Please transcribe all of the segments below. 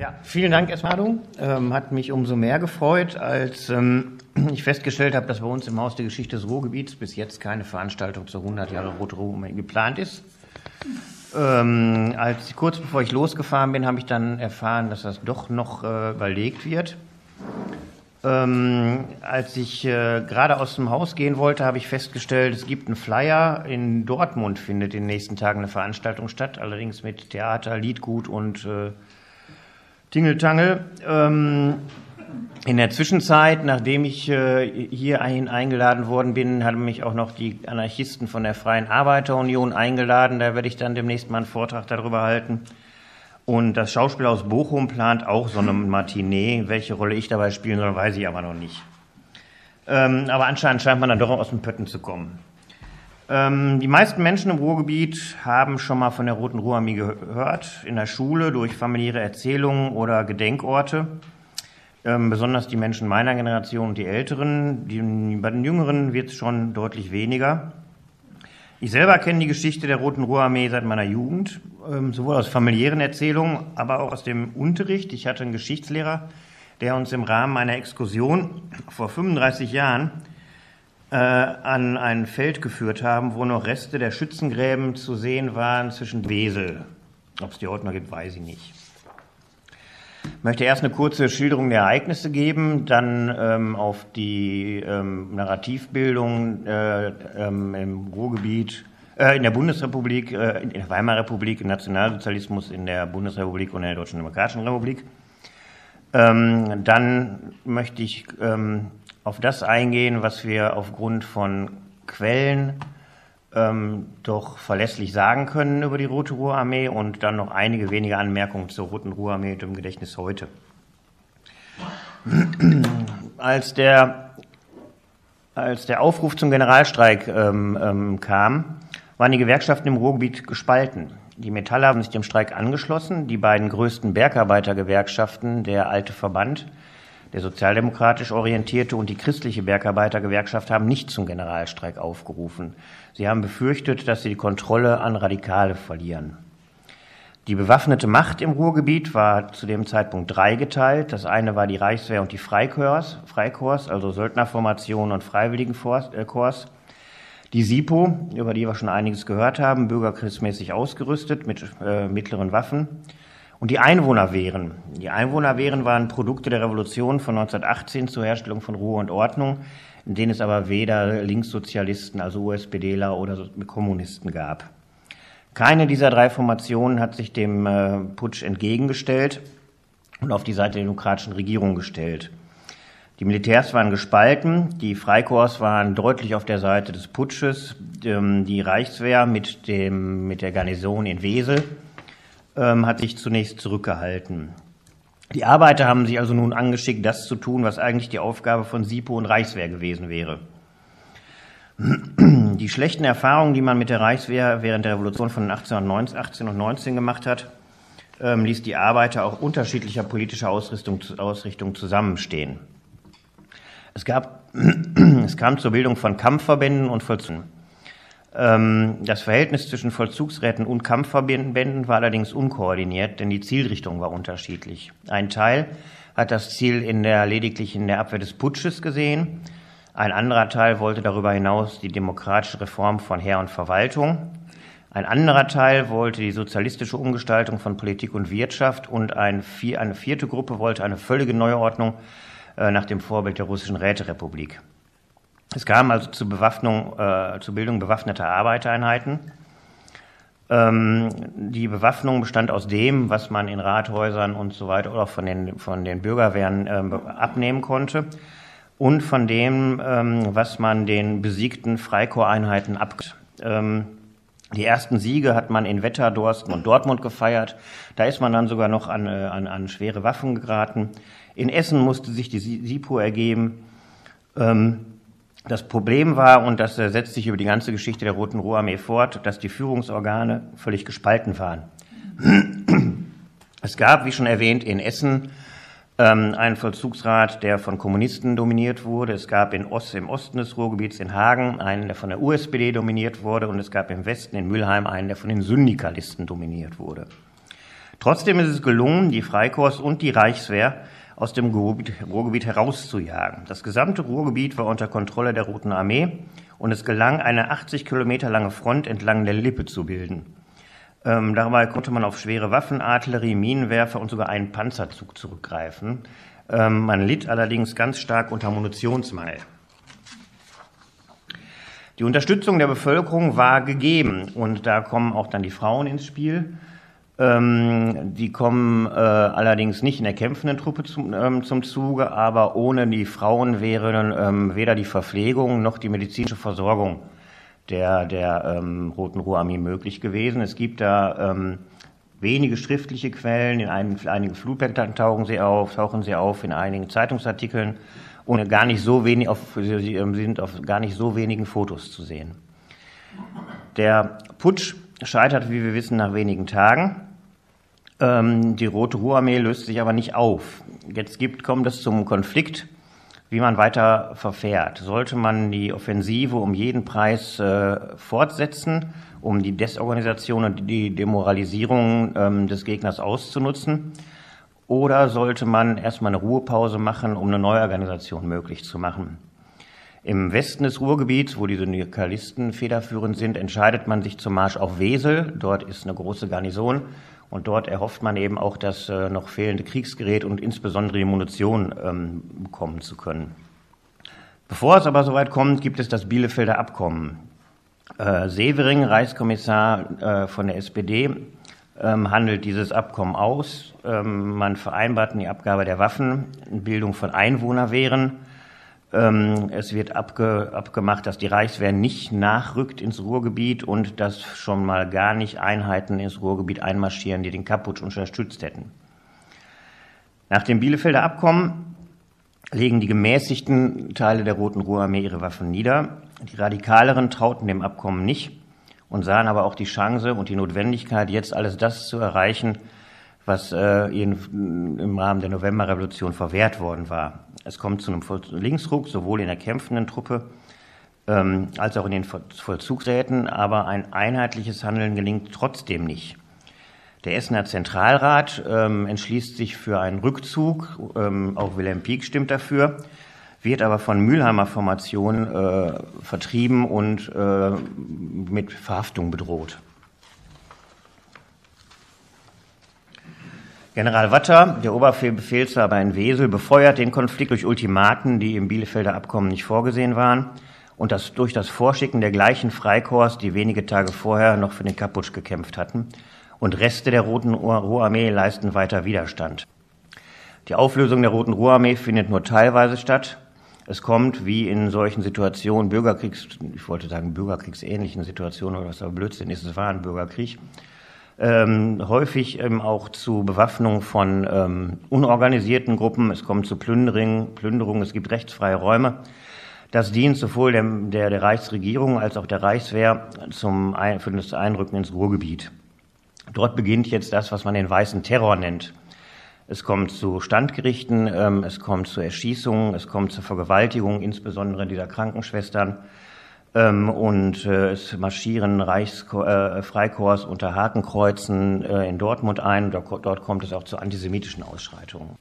Ja, vielen Dank erstmal, Manu. Hat mich umso mehr gefreut, als ich festgestellt habe, dass bei uns im Haus der Geschichte des Ruhrgebiets bis jetzt keine Veranstaltung zur 100 Jahre Rote Ruhr geplant ist. Kurz bevor ich losgefahren bin, habe ich dann erfahren, dass das doch noch überlegt wird. Als ich gerade aus dem Haus gehen wollte, habe ich festgestellt, es gibt einen Flyer. In Dortmund findet in den nächsten Tagen eine Veranstaltung statt, allerdings mit Theater, Liedgut und Tingeltangel. In der Zwischenzeit, nachdem ich hier eingeladen worden bin, haben mich auch noch die Anarchisten von der Freien Arbeiterunion eingeladen. Da werde ich dann demnächst mal einen Vortrag darüber halten. Und das Schauspielhaus Bochum plant auch so eine Matinee. Welche Rolle ich dabei spielen soll, weiß ich aber noch nicht. Aber anscheinend scheint man dann doch aus den Pötten zu kommen. Die meisten Menschen im Ruhrgebiet haben schon mal von der Roten Ruhrarmee gehört, in der Schule, durch familiäre Erzählungen oder Gedenkorte. Besonders die Menschen meiner Generation und die Älteren. Bei den Jüngeren wird es schon deutlich weniger. Ich selber kenne die Geschichte der Roten Ruhrarmee seit meiner Jugend, sowohl aus familiären Erzählungen, aber auch aus dem Unterricht. Ich hatte einen Geschichtslehrer, der uns im Rahmen einer Exkursion vor 35 Jahren an ein Feld geführt haben, wo noch Reste der Schützengräben zu sehen waren zwischen Wesel. Ob es die heute noch gibt, weiß ich nicht. Ich möchte erst eine kurze Schilderung der Ereignisse geben, dann auf die Narrativbildung im Ruhrgebiet, in der Bundesrepublik, in der Weimarer Republik, im Nationalsozialismus, in der Bundesrepublik und in der Deutschen Demokratischen Republik. Dann möchte ich auf das eingehen, was wir aufgrund von Quellen doch verlässlich sagen können über die Rote Ruhrarmee und dann noch einige wenige Anmerkungen zur Roten Ruhrarmee und dem Gedächtnis heute. Als der Aufruf zum Generalstreik kam, waren die Gewerkschaften im Ruhrgebiet gespalten. Die Metaller haben sich dem Streik angeschlossen. Die beiden größten Bergarbeitergewerkschaften, der Alte Verband, der sozialdemokratisch orientierte und die christliche Bergarbeitergewerkschaft, haben nicht zum Generalstreik aufgerufen. Sie haben befürchtet, dass sie die Kontrolle an Radikale verlieren. Die bewaffnete Macht im Ruhrgebiet war zu dem Zeitpunkt dreigeteilt. Das eine war die Reichswehr und die Freikorps, also Söldnerformationen und Freiwilligenkorps. Die SIPO, über die wir schon einiges gehört haben, bürgerkriegsmäßig ausgerüstet mit mittleren Waffen. Und die Einwohnerwehren. Die Einwohnerwehren waren Produkte der Revolution von 1918 zur Herstellung von Ruhe und Ordnung, in denen es aber weder Linkssozialisten, also USPDler oder Kommunisten gab. Keine dieser drei Formationen hat sich dem Putsch entgegengestellt und auf die Seite der demokratischen Regierung gestellt. Die Militärs waren gespalten, die Freikorps waren deutlich auf der Seite des Putsches, die Reichswehr mit der Garnison in Wesel hat sich zunächst zurückgehalten. Die Arbeiter haben sich also nun angeschickt, das zu tun, was eigentlich die Aufgabe von SIPO und Reichswehr gewesen wäre. Die schlechten Erfahrungen, die man mit der Reichswehr während der Revolution von 1818 und 19 gemacht hat, ließ die Arbeiter auch unterschiedlicher politischer Ausrichtung zusammenstehen. Es kam zur Bildung von Kampfverbänden und Vollzugsräten. Das Verhältnis zwischen Vollzugsräten und Kampfverbänden war allerdings unkoordiniert, denn die Zielrichtung war unterschiedlich. Ein Teil hat das Ziel lediglich in der Abwehr des Putsches gesehen. Ein anderer Teil wollte darüber hinaus die demokratische Reform von Heer und Verwaltung. Ein anderer Teil wollte die sozialistische Umgestaltung von Politik und Wirtschaft und eine vierte Gruppe wollte eine völlige Neuordnung nach dem Vorbild der russischen Räterepublik. Es kam also zur Bildung bewaffneter Arbeitereinheiten. Die Bewaffnung bestand aus dem, was man in Rathäusern und so weiter oder von den Bürgerwehren abnehmen konnte und von dem, was man den besiegten Freikorpseinheiten abgab. Die ersten Siege hat man in Wetter, Dorsten und Dortmund gefeiert. Da ist man dann sogar noch an schwere Waffen geraten. In Essen musste sich die SIPO ergeben. Das Problem war, und das setzt sich über die ganze Geschichte der Roten Ruhrarmee fort, dass die Führungsorgane völlig gespalten waren. Es gab, wie schon erwähnt, in Essen einen Vollzugsrat, der von Kommunisten dominiert wurde. Es gab im Osten des Ruhrgebiets in Hagen einen, der von der USPD dominiert wurde. Und es gab im Westen in Mülheim einen, der von den Syndikalisten dominiert wurde. Trotzdem ist es gelungen, die Freikorps und die Reichswehr aus dem Ruhrgebiet herauszujagen. Das gesamte Ruhrgebiet war unter Kontrolle der Roten Armee und es gelang, eine 80 Kilometer lange Front entlang der Lippe zu bilden. Dabei konnte man auf schwere Waffen, Artillerie, Minenwerfer und sogar einen Panzerzug zurückgreifen. Man litt allerdings ganz stark unter Munitionsmangel. Die Unterstützung der Bevölkerung war gegeben und da kommen auch dann die Frauen ins Spiel. Die kommen allerdings nicht in der kämpfenden Truppe zum Zuge, aber ohne die Frauen wäre weder die Verpflegung noch die medizinische Versorgung der Roten Ruhrarmee möglich gewesen. Es gibt da wenige schriftliche Quellen, in einigen Flutblättern tauchen sie auf, in einigen Zeitungsartikeln und sie sind auf gar nicht so wenigen Fotos zu sehen. Der Putsch scheitert, wie wir wissen, nach wenigen Tagen. Die Rote Ruhrarmee löst sich aber nicht auf. Jetzt kommt es zum Konflikt, wie man weiter verfährt. Sollte man die Offensive um jeden Preis fortsetzen, um die Desorganisation und die Demoralisierung des Gegners auszunutzen? Oder sollte man erstmal eine Ruhepause machen, um eine Neuorganisation möglich zu machen? Im Westen des Ruhrgebiets, wo die Syndikalisten federführend sind, entscheidet man sich zum Marsch auf Wesel. Dort ist eine große Garnison und dort erhofft man eben auch, das noch fehlende Kriegsgerät und insbesondere die Munition bekommen zu können. Bevor es aber soweit kommt, gibt es das Bielefelder Abkommen. Severing, Reichskommissar von der SPD, handelt dieses Abkommen aus. Man vereinbart die Abgabe der Waffen, Bildung von Einwohnerwehren. Es wird abgemacht, dass die Reichswehr nicht nachrückt ins Ruhrgebiet und dass schon mal gar nicht Einheiten ins Ruhrgebiet einmarschieren, die den Kapp-Putsch unterstützt hätten. Nach dem Bielefelder Abkommen legen die gemäßigten Teile der Roten Ruhrarmee ihre Waffen nieder. Die Radikaleren trauten dem Abkommen nicht und sahen aber auch die Chance und die Notwendigkeit, jetzt alles das zu erreichen, was ihnen im Rahmen der Novemberrevolution verwehrt worden war. Es kommt zu einem Linksruck, sowohl in der kämpfenden Truppe als auch in den Vollzugsräten, aber ein einheitliches Handeln gelingt trotzdem nicht. Der Essener Zentralrat entschließt sich für einen Rückzug, auch Wilhelm Pieck stimmt dafür, wird aber von Mülheimer Formationen vertrieben und mit Verhaftung bedroht. General Watter, der Oberbefehlshaber in Wesel, befeuert den Konflikt durch Ultimaten, die im Bielefelder Abkommen nicht vorgesehen waren, und durch das Vorschicken der gleichen Freikorps, die wenige Tage vorher noch für den Kapp-Putsch gekämpft hatten, und Reste der Roten Ruhrarmee leisten weiter Widerstand. Die Auflösung der Roten Ruhrarmee findet nur teilweise statt. Es kommt, wie in solchen Situationen, bürgerkriegsähnlichen Situationen, oder was aber Blödsinn ist, es war ein Bürgerkrieg, häufig auch zu Bewaffnung von unorganisierten Gruppen. Es kommt zu Plünderungen, es gibt rechtsfreie Räume. Das dient sowohl der Reichsregierung als auch der Reichswehr für das Einrücken ins Ruhrgebiet. Dort beginnt jetzt das, was man den weißen Terror nennt. Es kommt zu Standgerichten, es kommt zu Erschießungen, es kommt zu Vergewaltigungen, insbesondere dieser Krankenschwestern. Und es marschieren Freikorps unter Hakenkreuzen in Dortmund ein. Dort kommt es auch zu antisemitischen Ausschreitungen.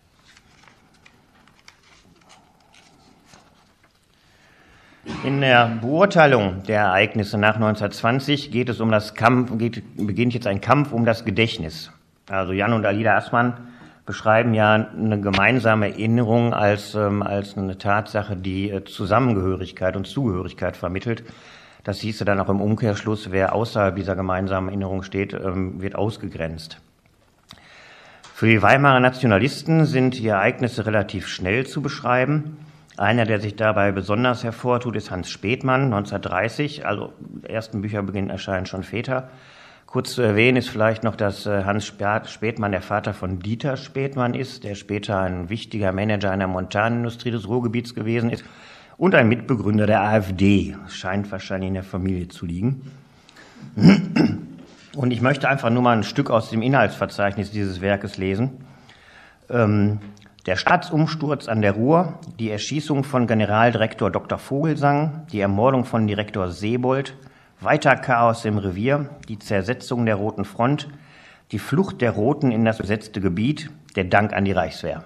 In der Beurteilung der Ereignisse nach 1920 beginnt jetzt ein Kampf um das Gedächtnis. Also Jan und Alida Assmann beschreiben ja eine gemeinsame Erinnerung als eine Tatsache, die Zusammengehörigkeit und Zugehörigkeit vermittelt. Das hieße dann auch im Umkehrschluss, wer außerhalb dieser gemeinsamen Erinnerung steht, wird ausgegrenzt. Für die Weimarer Nationalisten sind die Ereignisse relativ schnell zu beschreiben. Einer, der sich dabei besonders hervortut, ist Hans Späthmann, 1930, also die ersten Bücherbeginn erscheinen schon später. Kurz zu erwähnen ist vielleicht noch, dass Hans Späthmann der Vater von Dieter Späthmann ist, der später ein wichtiger Manager einer Montanindustrie des Ruhrgebiets gewesen ist und ein Mitbegründer der AfD. Scheint wahrscheinlich in der Familie zu liegen. Und ich möchte einfach nur mal ein Stück aus dem Inhaltsverzeichnis dieses Werkes lesen. Der Staatsumsturz an der Ruhr, die Erschießung von Generaldirektor Dr. Vogelsang, die Ermordung von Direktor Sebold, weiter Chaos im Revier, die Zersetzung der Roten Front, Die Flucht der Roten in das besetzte Gebiet, der Dank an die Reichswehr.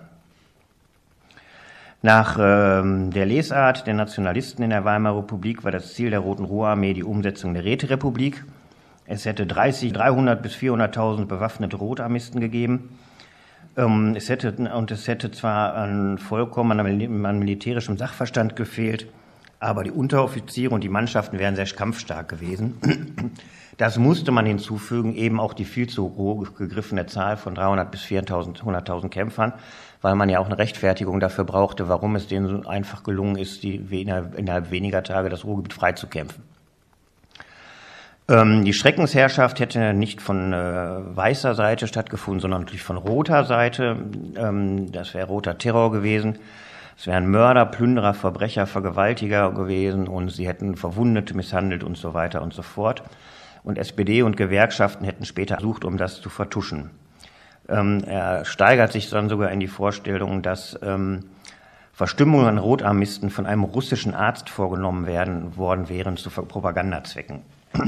Nach der Lesart der Nationalisten in der Weimarer Republik war das Ziel der Roten Ruhrarmee die Umsetzung der Räterepublik. Es hätte 300 bis 400.000 bewaffnete Rotarmisten gegeben. Es hätte zwar an militärischem Sachverstand gefehlt, aber die Unteroffiziere und die Mannschaften wären sehr kampfstark gewesen. Das musste man hinzufügen, eben auch die viel zu hoch gegriffene Zahl von 300 bis 400.000 Kämpfern, weil man ja auch eine Rechtfertigung dafür brauchte, warum es denen so einfach gelungen ist, innerhalb weniger Tage das Ruhrgebiet freizukämpfen. Die Schreckensherrschaft hätte nicht von weißer Seite stattgefunden, sondern natürlich von roter Seite. Das wäre roter Terror gewesen. Es wären Mörder, Plünderer, Verbrecher, Vergewaltiger gewesen und sie hätten Verwundete misshandelt und so weiter und so fort. Und SPD und Gewerkschaften hätten später versucht, um das zu vertuschen. Er steigert sich dann sogar in die Vorstellung, dass Verstümmelungen an Rotarmisten von einem russischen Arzt vorgenommen worden wären zu Propagandazwecken.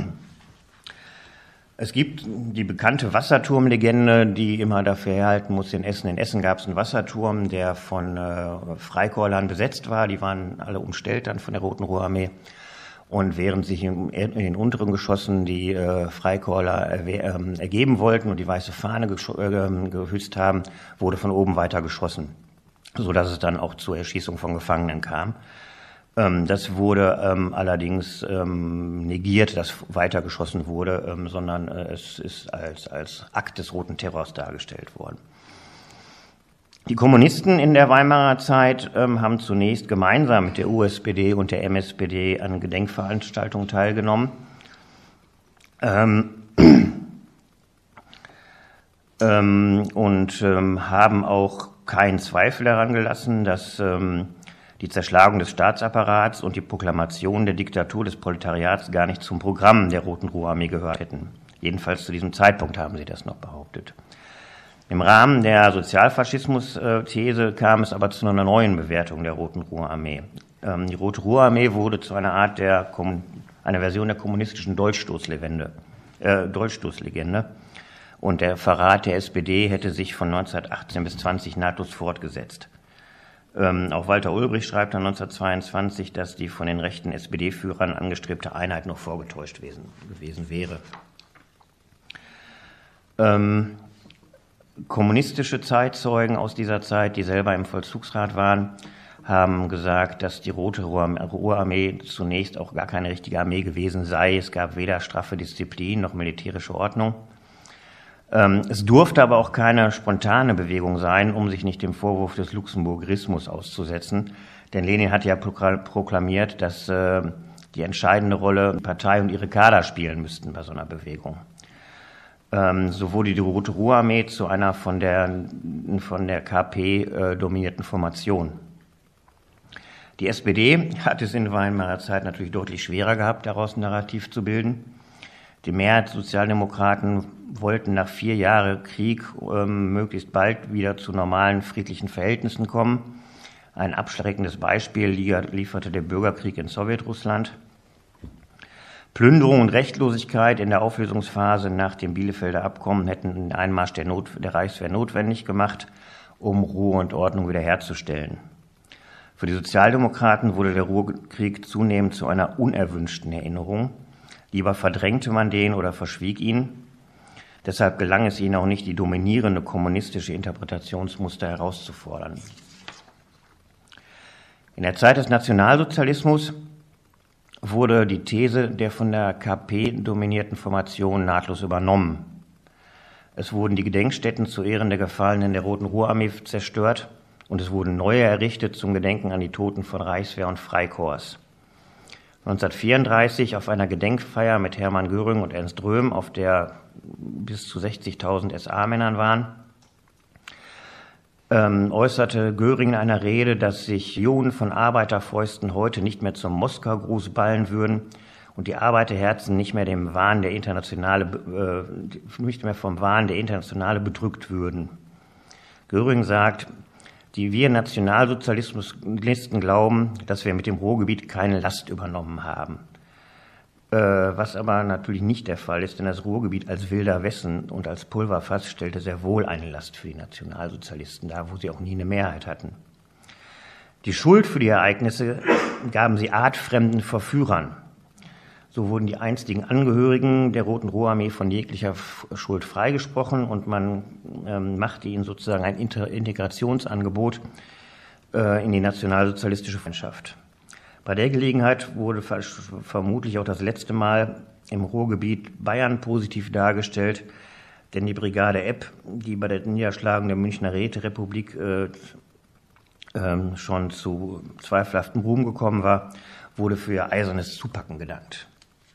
Es gibt die bekannte Wasserturmlegende, die immer dafür herhalten muss, in Essen. In Essen gab es einen Wasserturm, der von Freikorpslern besetzt war. Die waren alle umstellt dann von der Roten Ruhrarmee. Und während sich in den unteren Geschossen die Freikorpsler ergeben wollten und die weiße Fahne gehüsst haben, wurde von oben weiter geschossen, sodass es dann auch zur Erschießung von Gefangenen kam. Das wurde allerdings negiert, dass weitergeschossen wurde, sondern es ist als Akt des Roten Terrors dargestellt worden. Die Kommunisten in der Weimarer Zeit haben zunächst gemeinsam mit der USPD und der MSPD an Gedenkveranstaltungen teilgenommen. Und haben auch keinen Zweifel daran gelassen, dass die Zerschlagung des Staatsapparats und die Proklamation der Diktatur des Proletariats gar nicht zum Programm der Roten Ruhrarmee gehört hätten. Jedenfalls zu diesem Zeitpunkt haben sie das noch behauptet. Im Rahmen der Sozialfaschismus-These kam es aber zu einer neuen Bewertung der Roten Ruhrarmee. Die Rote Ruhrarmee wurde zu einer Art einer Version der kommunistischen Dolchstoßlegende. Und der Verrat der SPD hätte sich von 1918 bis 20 nahtlos fortgesetzt. Auch Walter Ulbricht schreibt dann 1922, dass die von den rechten SPD-Führern angestrebte Einheit noch vorgetäuscht gewesen wäre. Kommunistische Zeitzeugen aus dieser Zeit, die selber im Vollzugsrat waren, haben gesagt, dass die Rote Ruhrarmee zunächst auch gar keine richtige Armee gewesen sei. Es gab weder straffe Disziplin noch militärische Ordnung. Es durfte aber auch keine spontane Bewegung sein, um sich nicht dem Vorwurf des Luxemburgismus auszusetzen. Denn Lenin hat ja proklamiert, dass die entscheidende Rolle die Partei und ihre Kader spielen müssten bei so einer Bewegung. So wurde die Rote Ruhrarmee zu einer von der KP dominierten Formation. Die SPD hat es in Weimarer Zeit natürlich deutlich schwerer gehabt, daraus ein Narrativ zu bilden. Die Mehrheit Sozialdemokraten wollten nach 4 Jahren Krieg möglichst bald wieder zu normalen friedlichen Verhältnissen kommen. Ein abschreckendes Beispiel lieferte der Bürgerkrieg in Sowjetrussland. Plünderung und Rechtlosigkeit in der Auflösungsphase nach dem Bielefelder Abkommen hätten den Einmarsch der Reichswehr notwendig gemacht, um Ruhe und Ordnung wiederherzustellen. Für die Sozialdemokraten wurde der Ruhrkrieg zunehmend zu einer unerwünschten Erinnerung. Lieber verdrängte man den oder verschwieg ihn. Deshalb gelang es ihnen auch nicht, die dominierende kommunistische Interpretationsmuster herauszufordern. In der Zeit des Nationalsozialismus wurde die These der von der KP dominierten Formation nahtlos übernommen. Es wurden die Gedenkstätten zu Ehren der Gefallenen der Roten Ruhrarmee zerstört und es wurden neue errichtet zum Gedenken an die Toten von Reichswehr und Freikorps. 1934 auf einer Gedenkfeier mit Hermann Göring und Ernst Röhm, auf der bis zu 60.000 SA-Männern waren, äußerte Göring in einer Rede, dass sich Millionen von Arbeiterfäusten heute nicht mehr zum Moskau-Gruß ballen würden und die Arbeiterherzen nicht mehr vom Wahn der Internationale bedrückt würden. Göring sagt, wir Nationalsozialisten glauben, dass wir mit dem Ruhrgebiet keine Last übernommen haben. Was aber natürlich nicht der Fall ist, denn das Ruhrgebiet als wilder Westen und als Pulverfass stellte sehr wohl eine Last für die Nationalsozialisten dar, wo sie auch nie eine Mehrheit hatten. Die Schuld für die Ereignisse gaben sie artfremden Verführern. So wurden die einstigen Angehörigen der Roten Ruhrarmee von jeglicher Schuld freigesprochen und man machte ihnen sozusagen ein Integrationsangebot in die nationalsozialistische Freundschaft. Bei der Gelegenheit wurde vermutlich auch das letzte Mal im Ruhrgebiet Bayern positiv dargestellt, denn die Brigade Epp, die bei der Niederschlagung der Münchner Räterepublik schon zu zweifelhaftem Ruhm gekommen war, wurde für ihr eisernes Zupacken gedankt.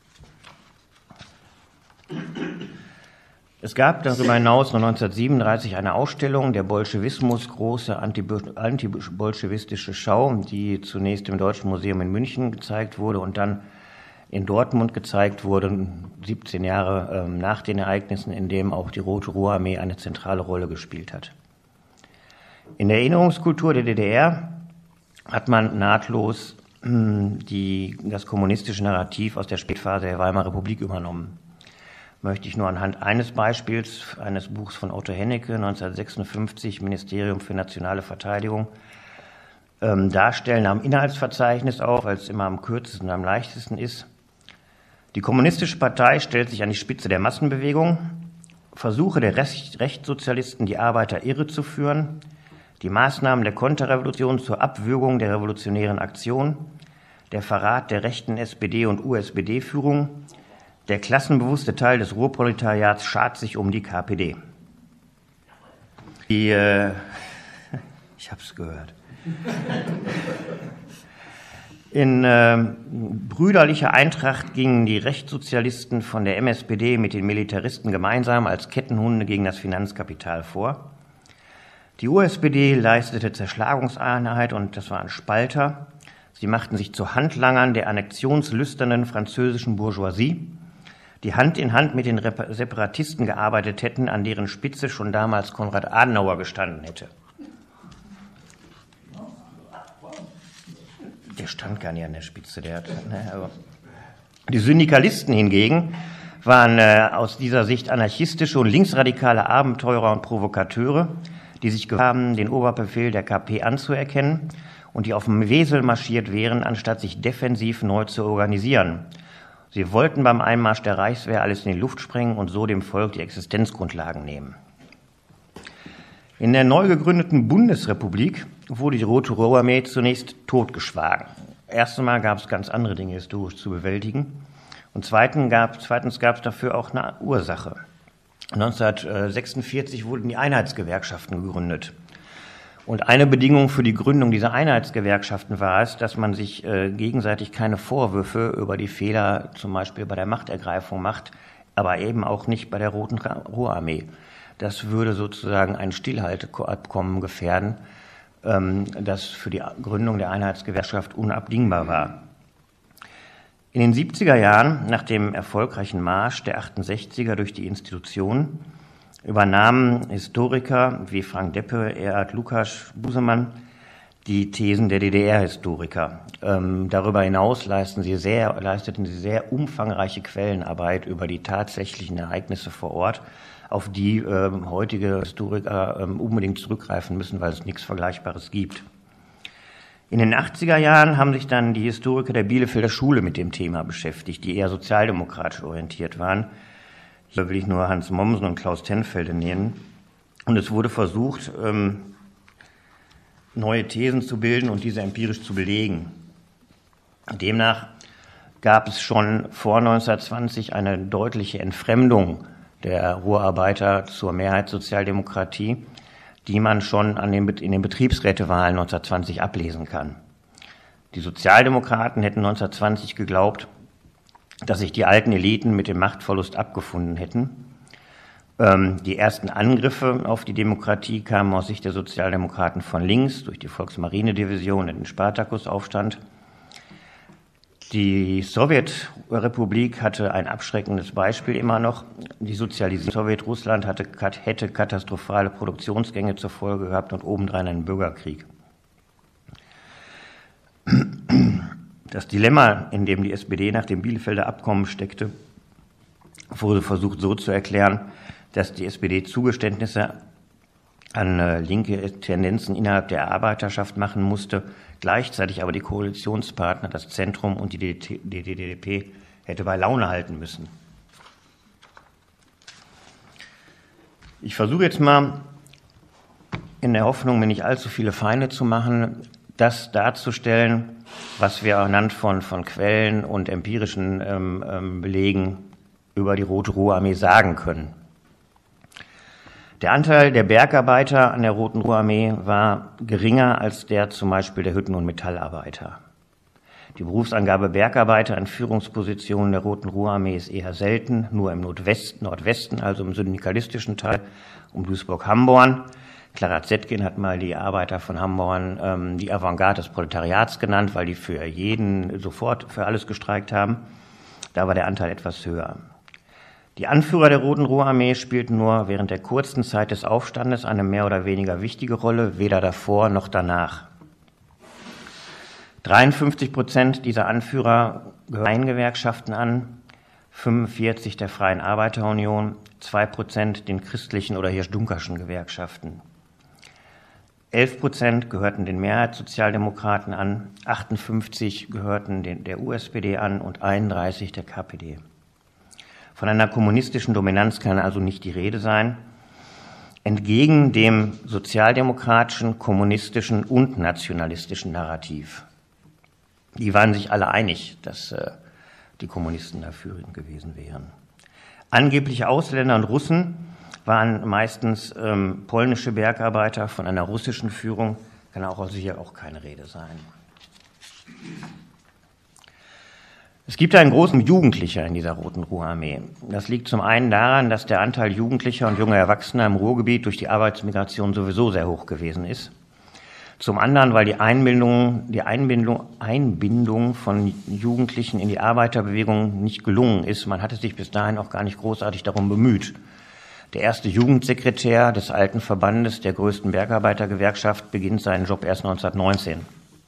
Es gab darüber hinaus noch 1937 eine Ausstellung, der Bolschewismus, große antibolschewistische Schau, die zunächst im Deutschen Museum in München gezeigt wurde und dann in Dortmund gezeigt wurde, 17 Jahre nach den Ereignissen, in dem auch die Rote Ruhrarmee eine zentrale Rolle gespielt hat. In der Erinnerungskultur der DDR hat man nahtlos das kommunistische Narrativ aus der Spätphase der Weimarer Republik übernommen. Möchte ich nur anhand eines Beispiels, eines Buchs von Otto Hennecke, 1956, Ministerium für nationale Verteidigung, darstellen am Inhaltsverzeichnis auf, weil es immer am kürzesten und am leichtesten ist. Die Kommunistische Partei stellt sich an die Spitze der Massenbewegung, Versuche der Rechtssozialisten, die Arbeiter irre zu führen, die Maßnahmen der Konterrevolution zur Abwürgung der revolutionären Aktion, der Verrat der rechten SPD- und USPD-Führung, der klassenbewusste Teil des Ruhrproletariats schart sich um die KPD. Ich habe es gehört. In brüderlicher Eintracht gingen die Rechtssozialisten von der MSPD mit den Militaristen gemeinsam als Kettenhunde gegen das Finanzkapital vor. Die USPD leistete Zerschlagungseinheit und das waren Spalter. Sie machten sich zu Handlangern der annexionslüsternen französischen Bourgeoisie, die Hand in Hand mit den Separatisten gearbeitet hätten, an deren Spitze schon damals Konrad Adenauer gestanden hätte. Der stand gar nicht an der Spitze. Die Syndikalisten hingegen waren aus dieser Sicht anarchistische und linksradikale Abenteurer und Provokateure, die sich haben, den Oberbefehl der KP anzuerkennen und die auf dem Wesel marschiert wären, anstatt sich defensiv neu zu organisieren. Sie wollten beim Einmarsch der Reichswehr alles in die Luft sprengen und so dem Volk die Existenzgrundlagen nehmen. In der neu gegründeten Bundesrepublik wurde die Rote Ruhrarmee zunächst totgeschlagen. Erst einmal gab es ganz andere Dinge historisch zu bewältigen. Und zweitens gab es dafür auch eine Ursache. 1946 wurden die Einheitsgewerkschaften gegründet. Und eine Bedingung für die Gründung dieser Einheitsgewerkschaften war es, dass man sich gegenseitig keine Vorwürfe über die Fehler zum Beispiel bei der Machtergreifung macht, aber eben auch nicht bei der Roten Ruhrarmee. Das würde sozusagen ein Stillhalteabkommen gefährden, das für die Gründung der Einheitsgewerkschaft unabdingbar war. In den 70er Jahren, nach dem erfolgreichen Marsch der 68er durch die Institutionen, übernahmen Historiker wie Frank Deppe, Erhard Lukas, Busemann die Thesen der DDR-Historiker. Darüber hinaus leisteten sie sehr umfangreiche Quellenarbeit über die tatsächlichen Ereignisse vor Ort, auf die heutige Historiker unbedingt zurückgreifen müssen, weil es nichts Vergleichbares gibt. In den 80er Jahren haben sich dann die Historiker der Bielefelder Schule mit dem Thema beschäftigt, die eher sozialdemokratisch orientiert waren. Hier will ich nur Hans Mommsen und Klaus Tenfelde nennen. Und es wurde versucht, neue Thesen zu bilden und diese empirisch zu belegen. Demnach gab es schon vor 1920 eine deutliche Entfremdung der Ruhrarbeiter zur Mehrheitssozialdemokratie, die man schon in den Betriebsrätewahlen 1920 ablesen kann. Die Sozialdemokraten hätten 1920 geglaubt, dass sich die alten Eliten mit dem Machtverlust abgefunden hätten. Die ersten Angriffe auf die Demokratie kamen aus Sicht der Sozialdemokraten von links durch die Volksmarinedivision und den Spartakusaufstand. Die Sowjetrepublik hatte ein abschreckendes Beispiel immer noch. Die Sozialisierung Sowjetrussland hätte katastrophale Produktionsgänge zur Folge gehabt und obendrein einen Bürgerkrieg. Das Dilemma, in dem die SPD nach dem Bielefelder Abkommen steckte, wurde versucht so zu erklären, dass die SPD Zugeständnisse an linke Tendenzen innerhalb der Arbeiterschaft machen musste, gleichzeitig aber die Koalitionspartner, das Zentrum und die DDP hätte bei Laune halten müssen. Ich versuche jetzt mal, in der Hoffnung, mir nicht allzu viele Feinde zu machen, das darzustellen, was wir anhand von Quellen und empirischen Belegen über die Rote Ruhr Armee sagen können. Der Anteil der Bergarbeiter an der Roten Ruhr Armee war geringer als der zum Beispiel der Hütten- und Metallarbeiter. Die Berufsangabe Bergarbeiter in Führungspositionen der Roten Ruhr Armee ist eher selten, nur im Nordwesten, also im syndikalistischen Teil, um Duisburg-Hamborn. Clara Zetkin hat mal die Arbeiter von Hamborn die Avantgarde des Proletariats genannt, weil die für jeden sofort für alles gestreikt haben. Da war der Anteil etwas höher. Die Anführer der Roten Ruhr Armee spielten nur während der kurzen Zeit des Aufstandes eine mehr oder weniger wichtige Rolle, weder davor noch danach. 53% dieser Anführer gehören Gewerkschaften an, 45% der Freien Arbeiterunion, 2% den christlichen oder Hirsch-Dunkerschen Gewerkschaften. 11% gehörten den Mehrheitssozialdemokraten an, 58% gehörten der USPD an und 31% der KPD. Von einer kommunistischen Dominanz kann also nicht die Rede sein, entgegen dem sozialdemokratischen, kommunistischen und nationalistischen Narrativ. Die waren sich alle einig, dass die Kommunisten dafür gewesen wären. Angebliche Ausländer und Russen waren meistens polnische Bergarbeiter von einer russischen Führung, kann auch sicher auch keine Rede sein. Es gibt einen großen Jugendlicher in dieser Roten Ruhr Armee. Das liegt zum einen daran, dass der Anteil Jugendlicher und junger Erwachsener im Ruhrgebiet durch die Arbeitsmigration sowieso sehr hoch gewesen ist. Zum anderen, weil die Einbindung von Jugendlichen in die Arbeiterbewegung nicht gelungen ist. Man hatte sich bis dahin auch gar nicht großartig darum bemüht. Der erste Jugendsekretär des alten Verbandes der größten Bergarbeitergewerkschaft beginnt seinen Job erst 1919.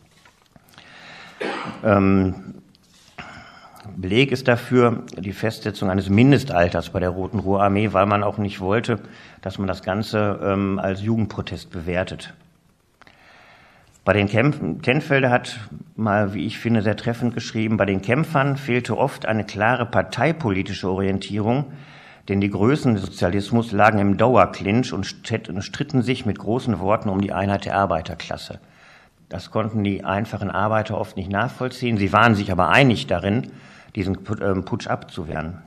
Beleg ist dafür die Festsetzung eines Mindestalters bei der Roten Ruhr Armee, weil man auch nicht wollte, dass man das Ganze als Jugendprotest bewertet. Bei den Kämpfen, Tenfelder hat mal, wie ich finde, sehr treffend geschrieben, bei den Kämpfern fehlte oft eine klare parteipolitische Orientierung, denn die Größen des Sozialismus lagen im Dauerclinch und stritten sich mit großen Worten um die Einheit der Arbeiterklasse. Das konnten die einfachen Arbeiter oft nicht nachvollziehen. Sie waren sich aber einig darin, diesen Putsch abzuwehren.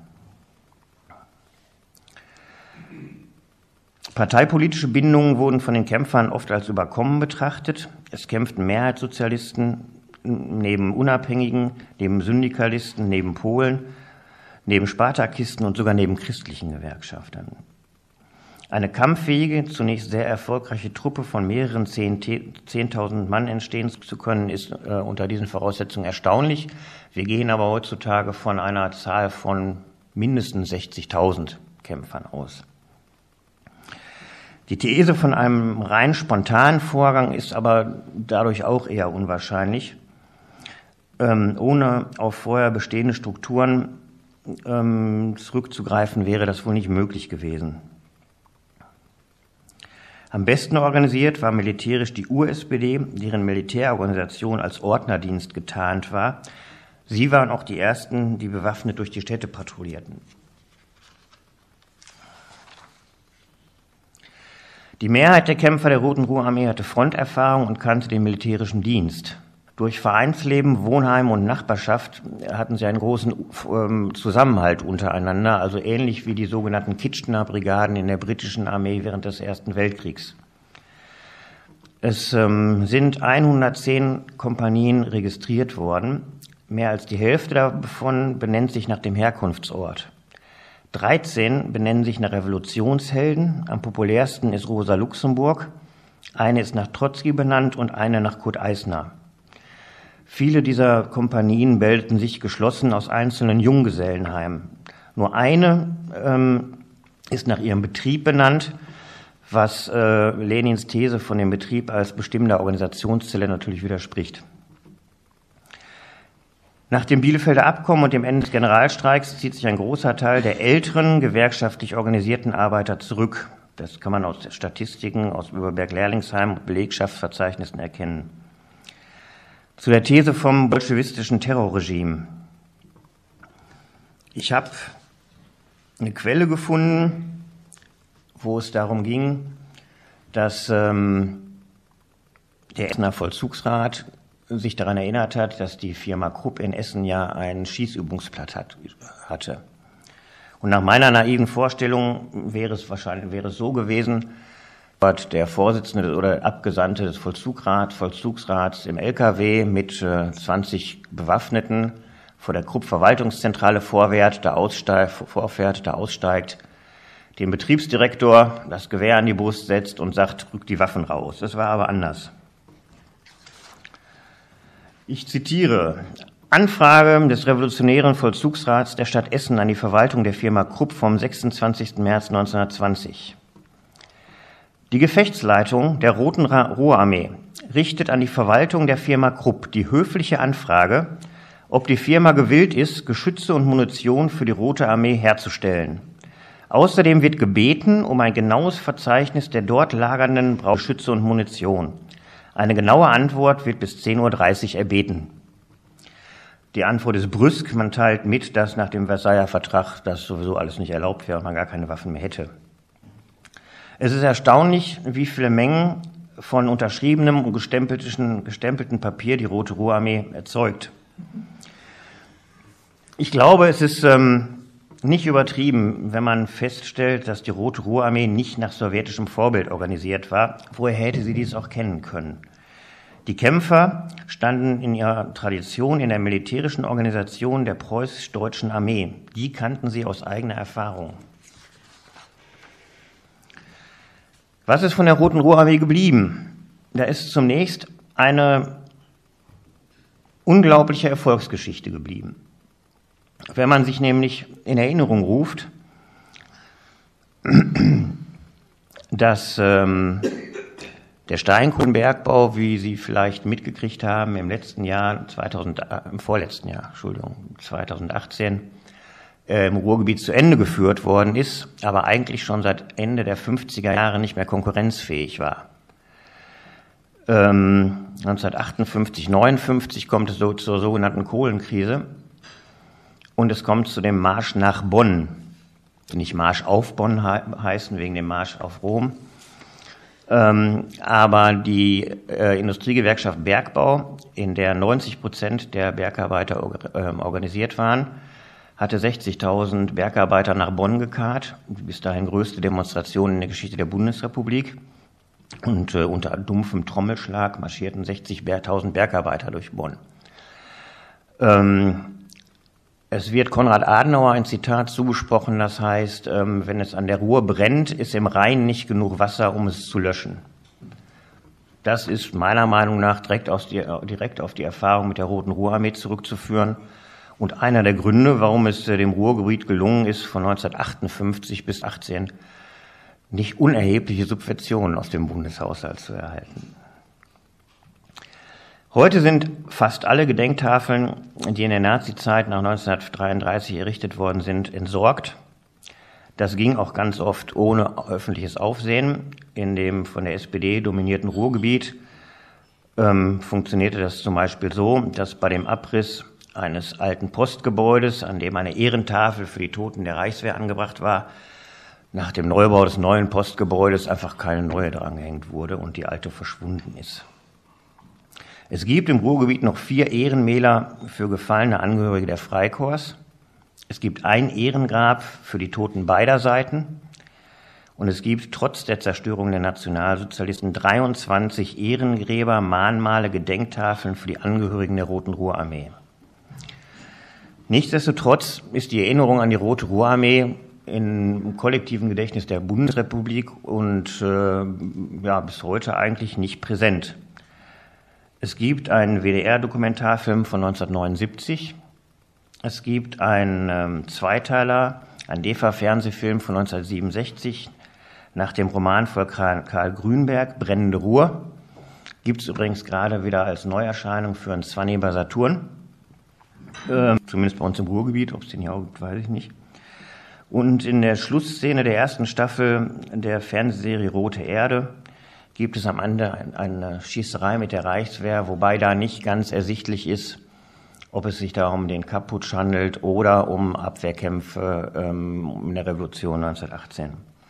Parteipolitische Bindungen wurden von den Kämpfern oft als überkommen betrachtet. Es kämpften Mehrheitssozialisten neben Unabhängigen, neben Syndikalisten, neben Polen, neben Spartakisten und sogar neben christlichen Gewerkschaftern. Eine kampffähige, zunächst sehr erfolgreiche Truppe von mehreren 10.000 Mann entstehen zu können, ist unter diesen Voraussetzungen erstaunlich. Wir gehen aber heutzutage von einer Zahl von mindestens 60.000 Kämpfern aus. Die These von einem rein spontanen Vorgang ist aber dadurch auch eher unwahrscheinlich. Ohne auf vorher bestehende Strukturen zurückzugreifen, wäre das wohl nicht möglich gewesen. Am besten organisiert war militärisch die USPD, deren Militärorganisation als Ordnerdienst getarnt war. Sie waren auch die ersten, die bewaffnet durch die Städte patrouillierten. Die Mehrheit der Kämpfer der Roten Ruhr Armee hatte Fronterfahrung und kannte den militärischen Dienst. Durch Vereinsleben, Wohnheim und Nachbarschaft hatten sie einen großen Zusammenhalt untereinander, also ähnlich wie die sogenannten Kitchener Brigaden in der britischen Armee während des Ersten Weltkriegs. Es sind 110 Kompanien registriert worden. Mehr als die Hälfte davon benennt sich nach dem Herkunftsort. 13 benennen sich nach Revolutionshelden. Am populärsten ist Rosa Luxemburg. Eine ist nach Trotzki benannt und eine nach Kurt Eisner. Viele dieser Kompanien bildeten sich geschlossen aus einzelnen Junggesellenheimen. Nur eine ist nach ihrem Betrieb benannt, was Lenins These von dem Betrieb als bestimmender Organisationszelle natürlich widerspricht. Nach dem Bielefelder Abkommen und dem Ende des Generalstreiks zieht sich ein großer Teil der älteren gewerkschaftlich organisierten Arbeiter zurück. Das kann man aus Statistiken aus Überberg-Lerlingsheim und Belegschaftsverzeichnissen erkennen. Zu der These vom bolschewistischen Terrorregime. Ich habe eine Quelle gefunden, wo es darum ging, dass der Essener Vollzugsrat sich daran erinnert hat, dass die Firma Krupp in Essen ja einen Schießübungsplatz hatte. Und nach meiner naiven Vorstellung wäre es so gewesen, dass der Vorsitzende oder Abgesandte des Vollzugsrats im LKW mit 20 Bewaffneten vor der Krupp-Verwaltungszentrale vorfährt, da aussteigt, dem Betriebsdirektor das Gewehr an die Brust setzt und sagt, rück die Waffen raus. Das war aber anders. Ich zitiere: Anfrage des Revolutionären Vollzugsrats der Stadt Essen an die Verwaltung der Firma Krupp vom 26. März 1920. Die Gefechtsleitung der Roten Ruhrarmee richtet an die Verwaltung der Firma Krupp die höfliche Anfrage, ob die Firma gewillt ist, Geschütze und Munition für die Rote Armee herzustellen. Außerdem wird gebeten um ein genaues Verzeichnis der dort lagernden Geschütze und Munition. Eine genaue Antwort wird bis 10:30 Uhr erbeten. Die Antwort ist brüsk, man teilt mit, dass nach dem Versailler Vertrag das sowieso alles nicht erlaubt wäre und man gar keine Waffen mehr hätte. Es ist erstaunlich, wie viele Mengen von unterschriebenem und gestempelten Papier die Rote Ruhrarmee erzeugt. Ich glaube, es ist nicht übertrieben, wenn man feststellt, dass die Rote Ruhrarmee nicht nach sowjetischem Vorbild organisiert war. Woher hätte sie dies auch kennen können? Die Kämpfer standen in ihrer Tradition in der militärischen Organisation der preußisch-deutschen Armee. Die kannten sie aus eigener Erfahrung. Was ist von der Roten Ruhrarmee geblieben? Da ist zunächst eine unglaubliche Erfolgsgeschichte geblieben. Wenn man sich nämlich in Erinnerung ruft, dass der Steinkohlenbergbau, wie Sie vielleicht mitgekriegt haben, im vorletzten Jahr, 2018, im Ruhrgebiet zu Ende geführt worden ist, aber eigentlich schon seit Ende der 50er Jahre nicht mehr konkurrenzfähig war. 1958, 59 kommt es so zur sogenannten Kohlenkrise und es kommt zu dem Marsch nach Bonn. Nicht Marsch auf Bonn heißen, wegen dem Marsch auf Rom. Aber die Industriegewerkschaft Bergbau, in der 90% der Bergarbeiter organisiert waren, hatte 60.000 Bergarbeiter nach Bonn gekarrt, die bis dahin größte Demonstration in der Geschichte der Bundesrepublik. Und unter dumpfem Trommelschlag marschierten 60.000 Bergarbeiter durch Bonn. Es wird Konrad Adenauer ein Zitat zugesprochen, das heißt, wenn es an der Ruhr brennt, ist im Rhein nicht genug Wasser, um es zu löschen. Das ist meiner Meinung nach direkt auf die Erfahrung mit der Roten Ruhrarmee zurückzuführen und einer der Gründe, warum es dem Ruhrgebiet gelungen ist, von 1958 bis 18 nicht unerhebliche Subventionen aus dem Bundeshaushalt zu erhalten. Heute sind fast alle Gedenktafeln, die in der Nazizeit nach 1933 errichtet worden sind, entsorgt. Das ging auch ganz oft ohne öffentliches Aufsehen. In dem von der SPD dominierten Ruhrgebiet funktionierte das zum Beispiel so, dass bei dem Abriss eines alten Postgebäudes, an dem eine Ehrentafel für die Toten der Reichswehr angebracht war, nach dem Neubau des neuen Postgebäudes einfach keine neue drangehängt wurde und die alte verschwunden ist. Es gibt im Ruhrgebiet noch 4 Ehrenmäler für gefallene Angehörige der Freikorps. Es gibt ein Ehrengrab für die Toten beider Seiten. Und es gibt trotz der Zerstörung der Nationalsozialisten 23 Ehrengräber, Mahnmale, Gedenktafeln für die Angehörigen der Roten Ruhrarmee. Nichtsdestotrotz ist die Erinnerung an die Rote Ruhrarmee im kollektiven Gedächtnis der Bundesrepublik und bis heute eigentlich nicht präsent. Es gibt einen WDR-Dokumentarfilm von 1979. Es gibt einen Zweiteiler, einen DEFA-Fernsehfilm von 1967 nach dem Roman von Karl Grünberg, Brennende Ruhr. Gibt es übrigens gerade wieder als Neuerscheinung für einen 20 bei Saturn. zumindest bei uns im Ruhrgebiet, ob es den hier auch gibt, weiß ich nicht. Und in der Schlussszene der ersten Staffel der Fernsehserie Rote Erde gibt es am Ende eine Schießerei mit der Reichswehr, wobei da nicht ganz ersichtlich ist, ob es sich da um den Kapp-Putsch handelt oder um Abwehrkämpfe in der Revolution 1918.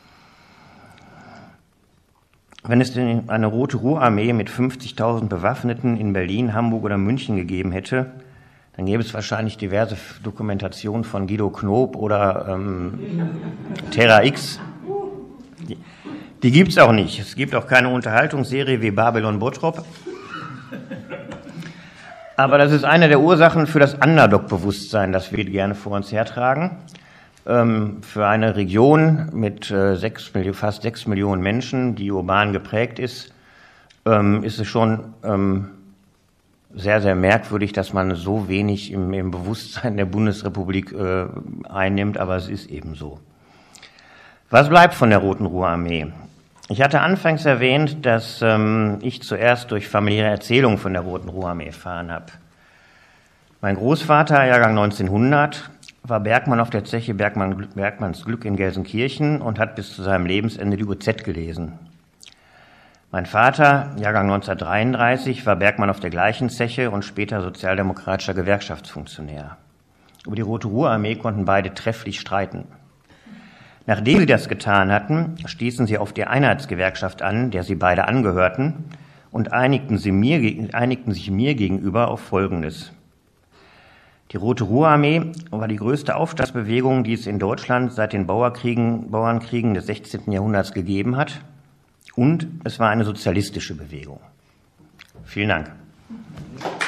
Wenn es denn eine Rote Ruhrarmee mit 50.000 Bewaffneten in Berlin, Hamburg oder München gegeben hätte, dann gäbe es wahrscheinlich diverse Dokumentationen von Guido Knob oder Terra X. Die gibt es auch nicht. Es gibt auch keine Unterhaltungsserie wie Babylon Bottrop. Aber das ist eine der Ursachen für das Underdog-Bewusstsein, das wir gerne vor uns hertragen. Für eine Region mit fast 6 Millionen Menschen, die urban geprägt ist, ist es schon sehr, sehr merkwürdig, dass man so wenig im Bewusstsein der Bundesrepublik einnimmt, aber es ist eben so. Was bleibt von der Roten Ruhrarmee? Ich hatte anfangs erwähnt, dass ich zuerst durch familiäre Erzählungen von der Roten Ruhrarmee erfahren habe. Mein Großvater, Jahrgang 1900, war Bergmann auf der Zeche Bergmanns Glück in Gelsenkirchen und hat bis zu seinem Lebensende die UZ gelesen. Mein Vater, Jahrgang 1933, war Bergmann auf der gleichen Zeche und später sozialdemokratischer Gewerkschaftsfunktionär. Über die Rote Ruhrarmee konnten beide trefflich streiten. Nachdem sie das getan hatten, stießen sie auf die Einheitsgewerkschaft an, der sie beide angehörten, und einigten sich mir gegenüber auf Folgendes. Die Rote Ruhrarmee war die größte Aufstandsbewegung, die es in Deutschland seit den Bauernkriegen des 16. Jahrhunderts gegeben hat, und es war eine sozialistische Bewegung. Vielen Dank.